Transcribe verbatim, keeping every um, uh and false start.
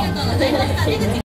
がとうございました。出口